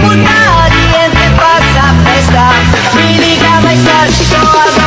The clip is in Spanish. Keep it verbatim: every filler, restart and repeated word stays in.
buttare, niente passa a festa, mi dica mai sta, ci trova